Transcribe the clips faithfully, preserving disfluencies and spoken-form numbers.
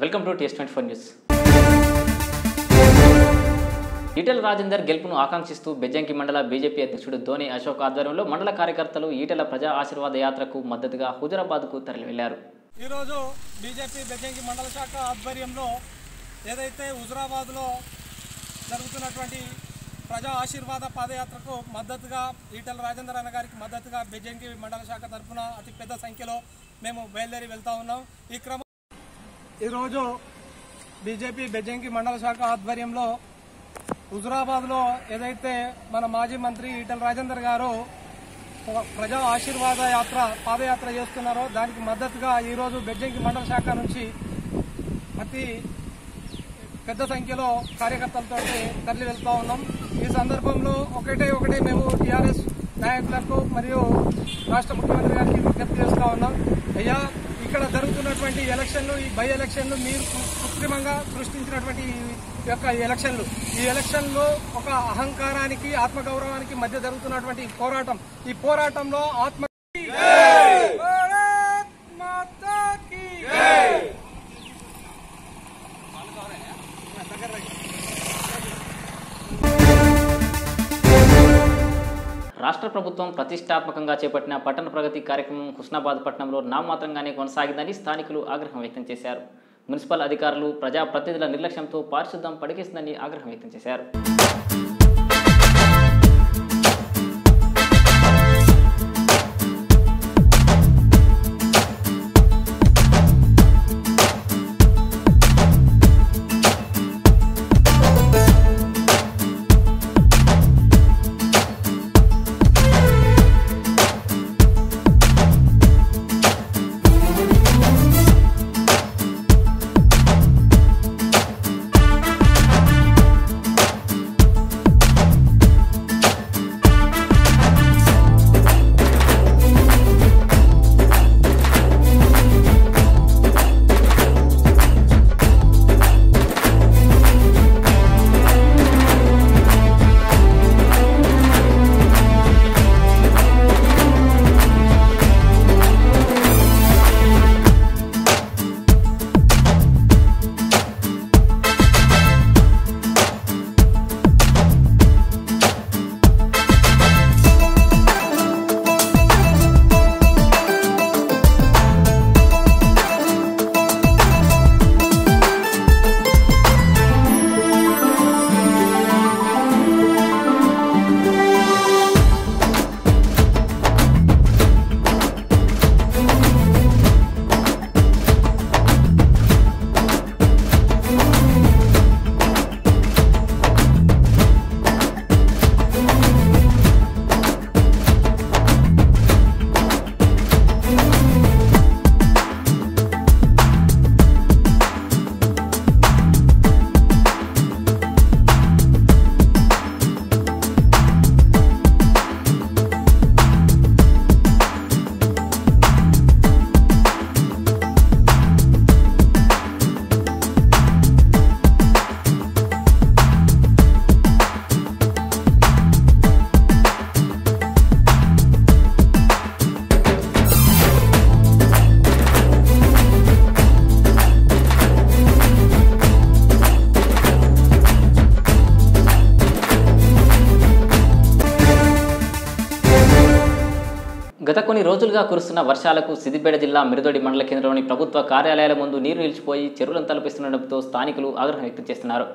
Welcome to TS twenty four news. Etela Rajender గెలుపును ఆకాంక్షిస్తూ బెజ్జంకి మండల బీజేపీ అధ్యక్షుడు ధోని అశోక్ ఆధ్వర్యంలో మండల కార్యకర్తలు ఈటెల ప్రజా ఆశీర్వాద యాత్రకు మద్దతుగా హుజురాబాద్కు తరలి వెళ్లారు. ఈరోజు బీజేపీ బెజ్జంకి మండల శాఖ ఆధ్వర్యంలో ఏదైతే హుజురాబాద్లో జరుగుతున్నటువంటి ప్రజా ఆశీర్వాద పాదయాత్రకు మద్దతుగా ఈటెల రాజేందర్ అన్న గారికి మద్దతుగా బెజ్జంకి మండల శాఖ తరఫున అతి పెద్ద సంఖ్యలో మేము బయలుదేరి వెళ్తూ ఉన్నాం. ఈ క్రమం ఈరోజు బీజేపీ బెజ్జంకి మండల శాఖ ఆధ్వర్యంలో హుజురాబాద్లో ఏదైతే మన మాజీ మంత్రి ఈటెల రాజేందర్ గారు ప్రజా ఆశీర్వాద యాత్ర పాదయాత్ర చేస్తున్నారో దానికి మద్దతుగా ఈరోజు బెజ్జంకి మండల శాఖ నుంచి అతి పెద్ద సంఖ్యలో కార్యకర్తలతో తరలి వెళ్తూ ఉన్నాం. ఈ సందర్భంలో ఒకటే ఒకటి మేము టీఆర్ఎస్ నాయకులకు మరియు రాష్ట్ర ముఖ్యమంత్రి గారికి విజ్ఞప్తి చేస్తూ ఉన్నాం. అయ్యా, ఇక్కడ జరుగుతున్నటువంటి ఎలక్షన్లు, ఈ బై ఎలక్షన్లు మీరు కృత్రిమంగా సృష్టించినటువంటి ఈ యొక్క ఎలక్షన్లు ఈ ఎలక్షన్లు ఒక అహంకారానికి ఆత్మగౌరవానికి మధ్య జరుగుతున్నటువంటి పోరాటం. ఈ పోరాటంలో ఆత్మ రాష్ట్ర ప్రభుత్వం ప్రతిష్టాత్మకంగా చేపట్టిన పట్టణ ప్రగతి కార్యక్రమం హుస్నాబాద్ పట్టణంలో నామమాత్రంగానే కొనసాగిందని స్థానికులు ఆగ్రహం వ్యక్తం చేశారు. మున్సిపల్ అధికారులు ప్రజాప్రతినిధుల నిర్లక్ష్యంతో పారిశుద్ధ్యం పడికేసిందని ఆగ్రహం వ్యక్తం చేశారు. గత కొన్ని రోజులుగా కురుస్తున్న వర్షాలకు సిద్దిపేట జిల్లా మిరుదొడి మండల కేంద్రంలోని ప్రభుత్వ కార్యాలయాల ముందు నీరు నిలిచిపోయి చెరువులను తలపిస్తుండటంతో స్థానికులు ఆగ్రహం వ్యక్తం చేస్తున్నారు.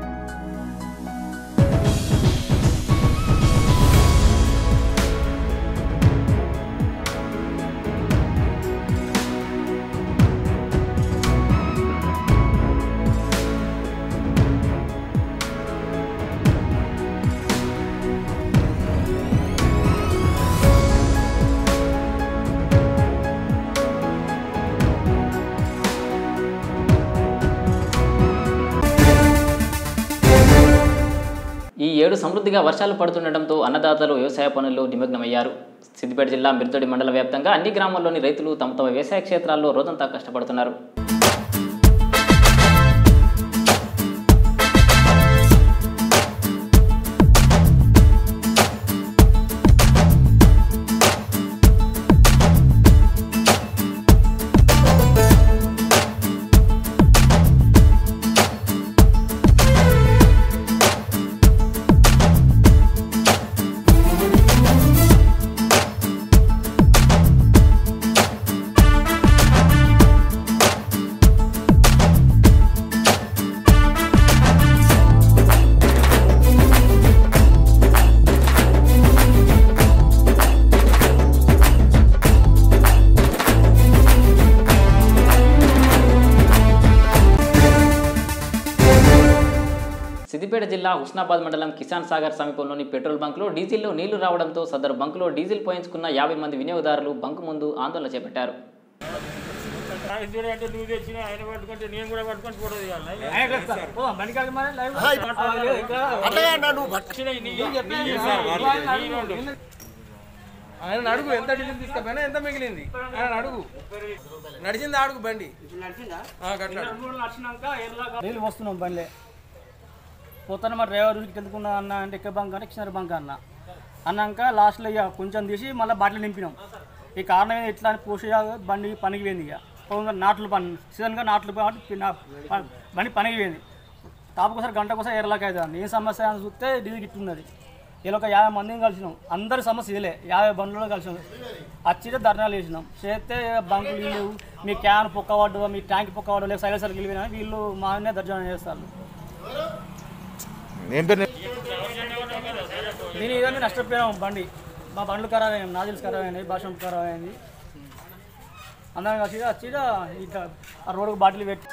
ఈ ఏడు సమృద్ధిగా వర్షాలు పడుతుండటంతో అన్నదాతలు వ్యవసాయ పనుల్లో నిమగ్నమయ్యారు. సిద్దిపేట జిల్లా మిరుదొడి మండల వ్యాప్తంగా అన్ని గ్రామాల్లోని రైతులు తమ తమ వ్యవసాయ క్షేత్రాల్లో రోజంతా కష్టపడుతున్నారు. సిద్దిపేట జిల్లా హుస్నాబాద్ మండలం కిసాన్ సాగర్ సమీపంలోని పెట్రోల్ బంకులో డీజిల్లో నీళ్లు రావడంతో సదరు బంకులో డీజిల్ పోయించుకున్న యాభై మంది వినియోగదారులు బంకు ముందు ఆందోళన చేపట్టారు. ఆయన అడుగు ఎంత డీజిల్ తీసుకపోయినా ఎంత మిగిలింది ఆయన అడుగు నడిచింది అడుగు బండి నీళ్ళు వస్తున్నాం బండిలే పోతాను మా డ్రైవర్ ఎందుకున్నా అన్న అంటే ఎక్క బంక్ అంటే కిషనర్ బంక్ అన్న అన్నాక లాస్ట్లో ఇక కొంచెం తీసి మళ్ళీ బాటిల్ నింపినాం. ఈ కారణం ఎట్లా అని పోసి బండి పనికి పోయింది. ఇక నాట్లు పని సీజన్గా నాట్లు బండి పనికి పోయింది. తాపకోసారి గంటకోసారి ఎర్రలాక అవుతుంది. ఏం సమస్య అని చూస్తే డీజిల్ గిట్టున్నది. ఇలా ఒక యాభై మందిని కలిసినాం. అందరి సమస్య ఇదిలే. యాభై బండ్లలో కలిసినాం. వచ్చితే ధర్నాలు వేసినాం. చేస్తే బంకులు వీళ్ళు మీ క్యాన్ పొక్కవాడు మీ ట్యాంక్ పొక్కవాడు లేక సైలెన్సర్ వెళ్ళిపోయినా వీళ్ళు మానే దర్జన చేస్తారు. నేను ఇవన్నీ నష్టపోయినాం. బండి మా బండ్లు ఖరాబ్ అయినాయి, నాజిల్స్ ఖరాబ్ అయినాయి, భాషం ఖరాబ్ అయింది. అందరం కలిసి వచ్చి ఇట్లా ఆ రోడ్డుకు బాటిల్ పెట్టి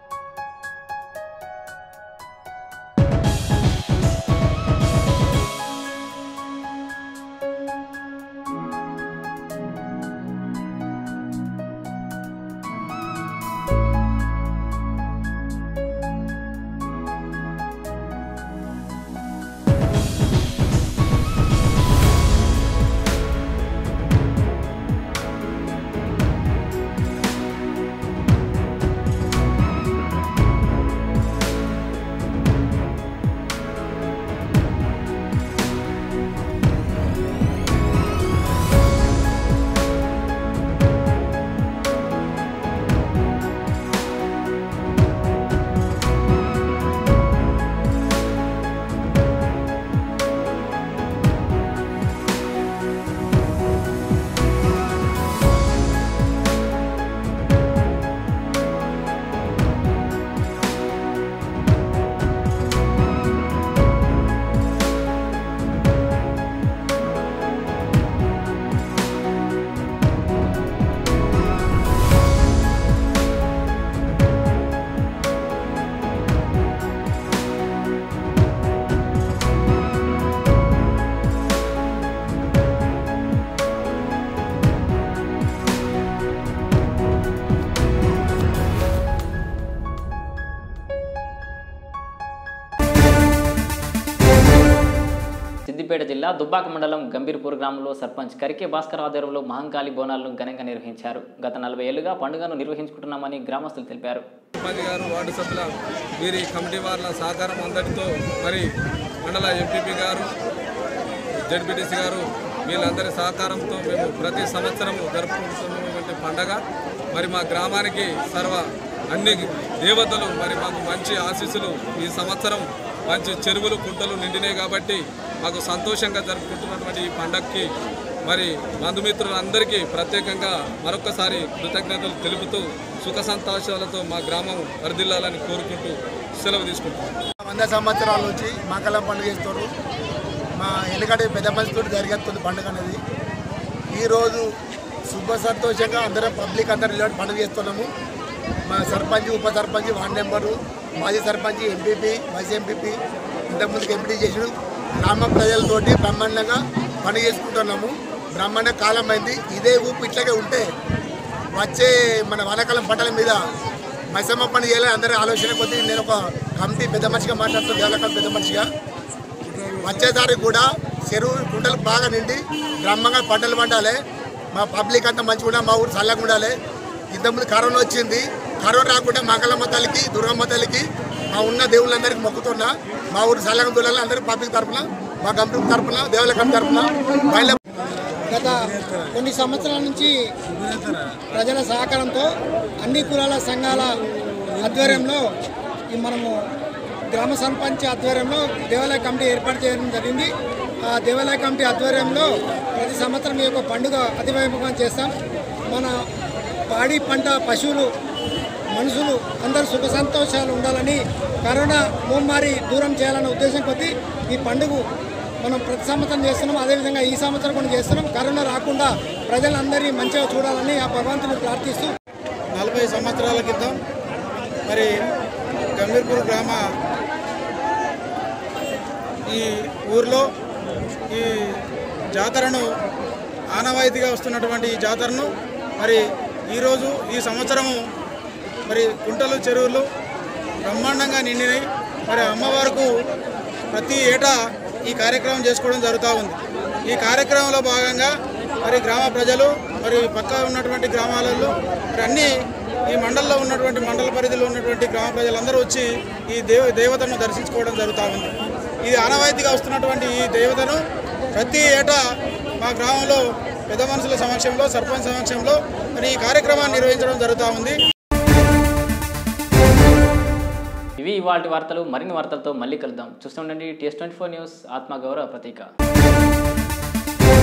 సిద్దిపేట జిల్లా దుబ్బాక మండలం గంభీర్పూర్ గ్రామంలో సర్పంచ్ కరికే భాస్కర్ ఆధ్వర్యంలో మహంకాళి బోనాలను ఘనంగా నిర్వహించారు. గత నలభై ఏళ్లుగా పండుగను నిర్వహించుకుంటున్నామని గ్రామస్తులు తెలిపారు. సర్పంచ్ గారు, వార్డు సభ్యుల వీరి కమిటీ వార్ల సహకారం అందరితో మరి మండల ఎంపీపీ గారు, జడ్పీటీసీ గారు వీళ్ళందరి సహకారంతో మేము ప్రతి సంవత్సరం జరుపుకుంటున్నటువంటి పండగ మరి మా గ్రామానికి సర్వ అన్ని దేవతలు మరి మాకు మంచి ఆశీస్సులు ఈ సంవత్సరం మంచి చెరువులు కుంటలు నిండినాయి కాబట్టి మాకు సంతోషంగా జరుపుకుంటున్నటువంటి ఈ పండగకి మరి బంధుమిత్రులందరికీ ప్రత్యేకంగా మరొకసారి కృతజ్ఞతలు తెలుపుతూ సుఖ సంతోషాలతో మా గ్రామం వర్ధిల్లాలని కోరుకుంటూ సెలవు తీసుకుంటున్నాం. వంద సంవత్సరాల నుంచి మకలం పండుగ చేస్తారు. మా ఎలుగడి పెద్ద మనిషితో జరిగేస్తుంది పండుగ అనేది. ఈరోజు శుభ సంతోషంగా అందరం పబ్లిక్ అందరూ ఇలాంటి పండుగ చేస్తున్నాము. మా సర్పంచ్, ఉప సర్పంచ్, వార్డు నెంబరు, మాజీ సర్పంచ్, ఎంపీపీ, వైస్ ఎంపీపీ, ఇంతకుముందుకు ఎంపీ చేసిన గ్రామ ప్రజలతోటి బ్రహ్మాండంగా పని చేసుకుంటున్నాము. బ్రహ్మాండ కాలం అయింది. ఇదే ఊపు ఇట్లాగే ఉంటే వచ్చే మన వానాకాలం పంటల మీద మైసమ్మ పని చేయాలని అందరూ ఆలోచన కొద్దీ నేను ఒక కమిటీ పెద్ద మనిషిగా మాట్లాడుతాను. దేవలకాలం పెద్ద మనిషిగా వచ్చేసారి కూడా చెరువు కుంటలు బాగా నిండి బ్రహ్మంగా పంటలు పండాలి. మా పబ్లిక్ అంతా మంచిగా ఉండాలి. మా ఊరు చల్లగా ఉండాలి. ఇంతకుముందు కరోనా వచ్చింది. కరోనా రాకుండా మంగళమ్మ తల్లికి, దుర్గమ్మ తల్లికి, మా ఉన్న దేవుళ్ళందరికీ మొక్కుతున్నా. మా ఊరు చల్లగా దూరాలి. అందరూ పబ్లిక్ తరఫున, మా కంపెనీ తరఫున, దేవలకం తరఫున బయలు గత కొన్ని సంవత్సరాల నుంచి ప్రజల సహకారంతో అన్ని కులాల సంఘాల ఆధ్వర్యంలో ఈ మనము గ్రామ సర్పంచ్ ఆధ్వర్యంలో దేవాలయ కమిటీ ఏర్పాటు చేయడం జరిగింది. ఆ దేవాలయ కమిటీ ఆధ్వర్యంలో ప్రతి సంవత్సరం ఈ యొక్క పండుగ అతివైభవంగా చేస్తాం. మన పాడి పంట, పశువులు, మనుషులు అందరూ సుఖ సంతోషాలు ఉండాలని, కరోనా మహమ్మారి దూరం చేయాలనే ఉద్దేశం కొద్దీ ఈ పండుగ మనం ప్రతి సంవత్సరం చేస్తున్నాం. అదేవిధంగా ఈ సంవత్సరం కూడా చేస్తున్నాం. కరోనా రాకుండా ప్రజలందరినీ మంచిగా చూడాలని ఆ భగవంతుని ప్రార్థిస్తూ నలభై సంవత్సరాల క్రితం మరి గంభీర్పూర్ గ్రామ ఈ ఊర్లో ఈ జాతరను ఆనవాయితీగా వస్తున్నటువంటి ఈ జాతరను మరి ఈరోజు ఈ సంవత్సరము మరి కుంటలు చెరువులు బ్రహ్మాండంగా నిండినాయి. మరి అమ్మవారికి ప్రతి ఏటా ఈ కార్యక్రమం చేసుకోవడం జరుగుతూ ఉంది. ఈ కార్యక్రమంలో భాగంగా మరి గ్రామ ప్రజలు మరి పక్క ఉన్నటువంటి గ్రామాలలో మరి అన్ని ఈ మండలంలో ఉన్నటువంటి మండల పరిధిలో ఉన్నటువంటి గ్రామ ప్రజలందరూ వచ్చి ఈ దేవ దేవతను దర్శించుకోవడం జరుగుతూ ఉంది. ఇది ఆనవాయితీగా వస్తున్నటువంటి ఈ దేవతను ప్రతి ఏటా మా గ్రామంలో పెద్ద మనుషుల సమక్షంలో సర్పంచ్ సమక్షంలో మరి ఈ కార్యక్రమాన్ని నిర్వహించడం జరుగుతూ ఉంది. ఇవి ఇవాల్టి వార్తలు. మరిన్ని వార్తలతో మళ్ళీ కలుద్దాం. చూస్తుండండి టీఎస్ ట్వంటీ ఫోర్ న్యూస్, ఆత్మగౌరవ ప్రతీక.